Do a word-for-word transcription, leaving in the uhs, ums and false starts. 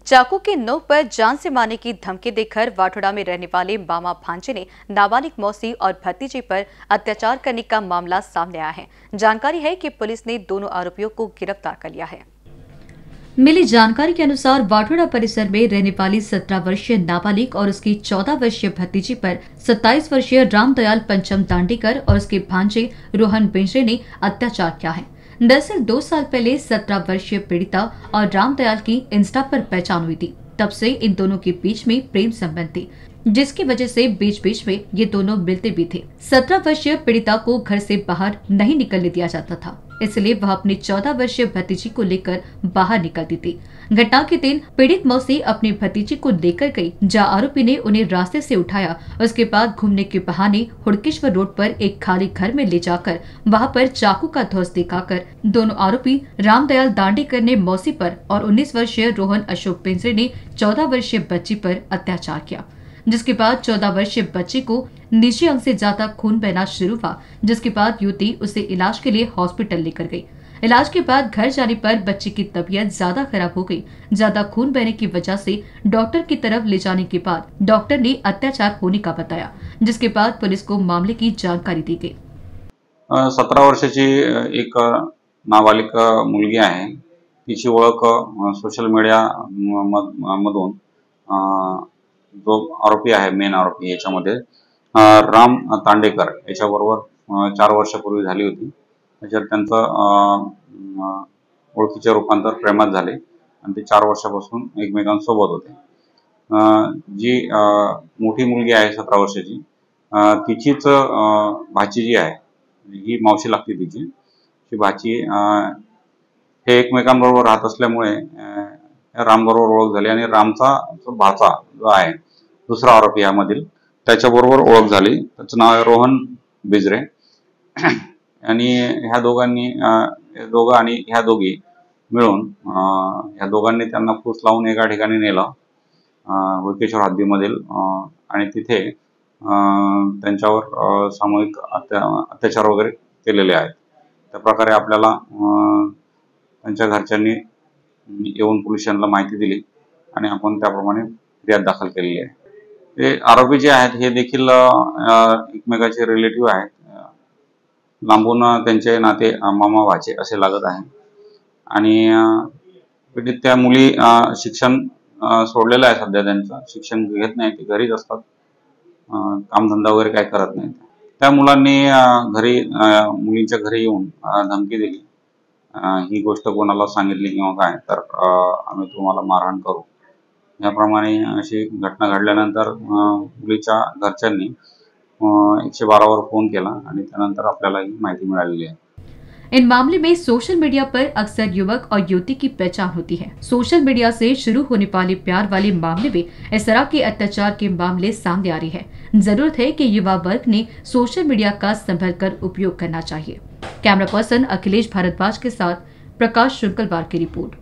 चाकू की नोक पर जान से मारने की धमकी देकर वाठोड़ा में रहने वाले मामा भांजे ने नाबालिग मौसी और भतीजे पर अत्याचार करने का मामला सामने आया है। जानकारी है कि पुलिस ने दोनों आरोपियों को गिरफ्तार कर लिया है। मिली जानकारी के अनुसार वाठोड़ा परिसर में रहने वाली सत्रह वर्षीय नाबालिग और उसकी चौदह वर्षीय भतीजी पर सत्ताईस वर्षीय रामदयाल पंचम दांडीकर और उसके भांजे रोहन बिंजरे ने अत्याचार किया है। दरअसल दो साल पहले सत्रह वर्षीय पीड़िता और रामदयाल की इंस्टा पर पहचान हुई थी। तब से इन दोनों के बीच में प्रेम संबंध थी, जिसकी वजह से बीच बीच में ये दोनों मिलते भी थे। सत्रह वर्षीय पीड़िता को घर से बाहर नहीं निकलने दिया जाता था, इसलिए वह अपनी चौदह वर्षीय भतीजी को लेकर बाहर निकलती थी। घटना के दिन पीड़ित मौसी अपनी भतीजी को लेकर गई, जहां आरोपी ने उन्हें रास्ते से उठाया। उसके बाद घूमने के बहाने हुड़केश्वर रोड पर एक खाली घर में ले जाकर वहां पर चाकू का धौंस दिखाकर दोनों आरोपी रामदयाल दांडीकर ने मौसी पर और उन्नीस वर्षीय रोहन अशोक पिंजरे ने चौदह वर्षीय बच्ची पर अत्याचार किया, जिसके बाद चौदह वर्षीय बच्ची को निजी अंग से ज्यादा खून बहना शुरू हुआ, जिसके बाद युवती उसे इलाज के लिए हॉस्पिटल लेकर गई। इलाज के बाद घर जाने पर बच्ची की तबीयत ज्यादा खराब हो गई। ज्यादा खून बहने की वजह से डॉक्टर की तरफ ले जाने के बाद डॉक्टर ने अत्याचार होने का बताया, जिसके बाद पुलिस को मामले की जानकारी दी गई। सतरा वर्षाची एक नाबालिक मुलगी आहे। तिची ओळख सोशल मीडिया मधून जो आरोपी आहे, मेन आरोपी याच्यामध्ये राम तांडेकर याच्याबरोबर चार वर्षापूर्वी झाली होती। त्याच्यात त्यांचं ओळखीचे रूपांतर प्रेमात झाले आणि ते चार वर्षापासून एकमेकांसोबत होते। जी मोठी मुलगी आहे सतरा वर्षाची, तिचीच भाची जी आहे, ही मावशी लागते तिची, ती भाची हे एकमेकांबरोबर राहत असल्यामुळे राम बरोबर ओळख झाली आणि रामचा जो भाचा जो आहे दुसरा आरोपी यामधील, त्याच्याबरोबर ओळख झाली। त्याचं नाव आहे रोहन बिजरे आणि ह्या दोघांनी दोघं आणि ह्या दोघी मिळून ह्या दोघांनी त्यांना फूस लावून एका ठिकाणी नेलं हुडकेश्वर हद्दीमधील आणि तिथे त्यांच्यावर सामूहिक अत्याचार वगैरे केलेले आहेत। त्या प्रकारे आपल्याला त्यांच्या घरच्यांनी येऊन पोलिसांना माहिती दिली आणि आपण त्याप्रमाणे फिर्याद दाखल केलेली आहे। ते आरोपी जे आहेत हे देखील एकमेकाचे रिलेटिव्ह आहेत, लांबून त्यांचे नाते मामा भाचे असे लागत आहे आणि पीडित त्या मुली शिक्षण सोडलेलं आहे, सध्या त्यांचं शिक्षण घेत नाही, ते घरीच असतात, कामधंदा वगैरे काय करत नाहीत। त्या मुलांनी घरी मुलींच्या घरी येऊन धमकी दिली, ही गोष्ट कोणाला सांगितली किंवा काय तर आम्ही तुम्हाला मारहाण करू, याप्रमाणे अशी घटना घडल्यानंतर मुलीच्या घरच्यांनी एकशे बारा वर फोन केला आणि त्यानंतर आपल्याला ही माहिती मिळालेली आहे। इन मामले में सोशल मीडिया पर अक्सर युवक और युवती की पहचान होती है। सोशल मीडिया से शुरू होने वाले प्यार वाले मामले में इस तरह के अत्याचार के मामले सामने आ रहे हैं। जरूरत है कि युवा वर्ग ने सोशल मीडिया का संभल कर उपयोग करना चाहिए। कैमरा पर्सन अखिलेश भारद्वाज के साथ प्रकाश शुक्लवार की रिपोर्ट।